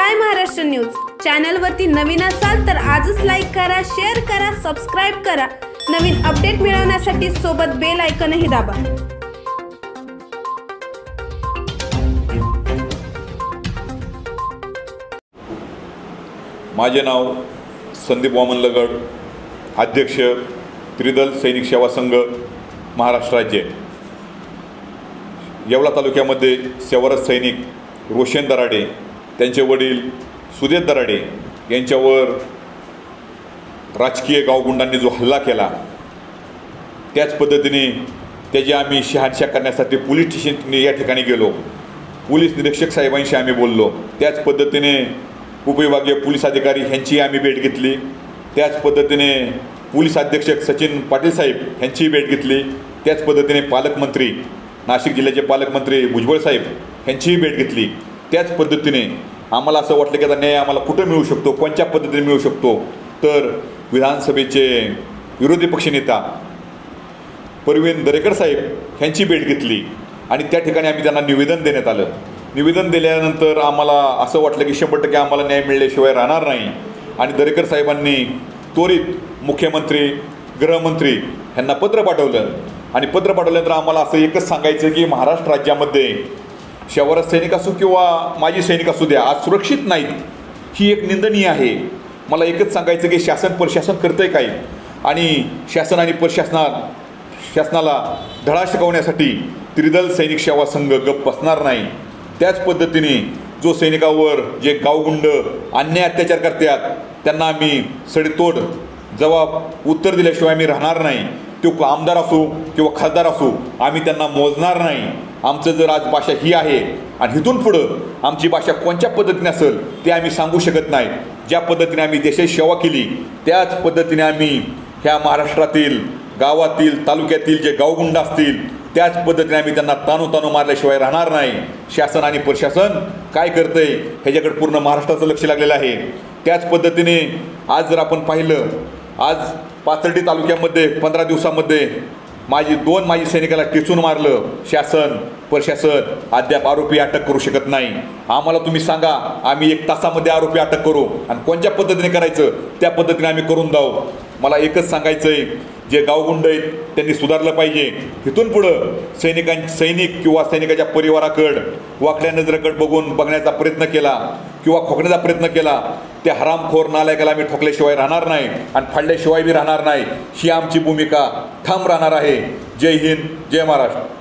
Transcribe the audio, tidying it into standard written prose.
Sky Maharashtra news चॅनलवरती नवीन असाल तर आजच लाईक करा, शेअर करा, सबस्क्राइब करा। नवीन अपडेट मिळवण्यासाठी सोबत बेल आयकॉनही दाबा। माझे नाव संदीप वामन लगड, अध्यक्ष त्रिदल सैनिक सेवा संघ महाराष्ट्र राज्य। येवला तालुक्यामध्ये सेवारत सैनिक रोशन दराडे, त्यांचे वडील सुदेश दराडे यांच्यावर राजकीय गावगुंडांनी जो हल्ला केला, त्याच पद्धतीने त्याची आम्ही शहानिशा करण्यासाठी पोलीस स्टेशनने या ठिकाणी गेलो। पोलीस निरीक्षक साहेबांशी आम्ही बोललो, त्याच पद्धतीने उपविभागीय पोलीस अधिकारी यांची आम्ही भेट घेतली, त्याच पद्धतीने पोलीस अधीक्षक सचिन पाटील साहेब यांची भेट घेतली, त्याच पद्धतीने पालकमंत्री नाशिक जिल्ह्याचे पालकमंत्री भुजबळ साहेब यांचीही भेट घेतली। त्याच पद्धतीने आम्हाला असं वाटलं की आता न्याय आम्हाला कुठं मिळू शकतो, कोणत्या पद्धतीने मिळू शकतो, तर विधानसभेचे विरोधी पक्षनेता परवीन दरेकर साहेब यांची भेट घेतली आणि त्या ठिकाणी आम्ही त्यांना निवेदन देण्यात आलं। निवेदन दिल्यानंतर आम्हाला असं वाटलं की 100% आम्हाला न्याय मिळाल्याशिवाय राहणार नाही आणि दरेकर साहेबांनी त्वरित मुख्यमंत्री, गृहमंत्री यांना पत्र पाठवलं आणि पत्र पाठवल्यानंतर आम्हाला असं एकच सांगायचं की महाराष्ट्र राज्यामध्ये सेवारत सैनिक असो किंवा माजी सैनिक असू द्या, आज सुरक्षित नाहीत, ही एक निंदनीय आहे। मला एकच सांगायचं की शासन प्रशासन करतं आहे काय आणि शासन आणि शासनाला धडा शिकवण्यासाठी त्रिदल सैनिक सेवा संघ गप्प बसणार नाही। त्याच पद्धतीने जो सैनिकावर जे गावगुंड अन्याय अत्याचार करतात त्यांना आम्ही सडेतोड जबाब उत्तर दिल्याशिवाय आम्ही राहणार नाही। तो आमदार असो किंवा खासदार असो, आम्ही त्यांना मोजणार नाही। आमचं जर आज भाषा ही आहे आणि इथून पुढं आमची भाषा कोणत्या पद्धतीने असेल ते आम्ही सांगू शकत नाही। ज्या पद्धतीने आम्ही देशाची सेवा केली त्याच पद्धतीने आम्ही ह्या महाराष्ट्रातील गावातील तालुक्यातील जे गावगुंड असतील त्याच पद्धतीने आम्ही त्यांना ताणू मारल्याशिवाय राहणार नाही। शासन आणि प्रशासन काय करतंय ह्याच्याकडे पूर्ण महाराष्ट्राचं लक्ष लागलेलं आहे। त्याच पद्धतीने आज जर आपण पाहिलं, आज पाथर्डी तालुक्यामध्ये 15 दिवसामध्ये दोन माजी सैनिकाला टिचून मारलं। शासन प्रशासन अद्याप आरोपी अटक करू शकत नाही। आम्हाला तुम्ही सांगा, आम्ही 1 तासामध्ये आरोपी अटक करू आणि कोणत्या पद्धतीने करायचं त्या पद्धतीने आम्ही करून जाऊ। मला एकच सांगायचं आहे, जे गावगुंड आहेत त्यांनी सुधारलं पाहिजे। इथून पुढं सैनिक किंवा सैनिकाच्या परिवाराकडं वाकड्या नजरेकडे बघण्याचा प्रयत्न केला किंवा खोकण्याचा प्रयत्न केला, त्या हरामखोर नालायकाला आम्ही ठोकल्याशिवाय राहणार नाही आणि फाडल्याशिवाय बी राहणार नाही। ही आमची भूमिका ठाम राहणार आहे। जय हिंद, जय महाराष्ट्र।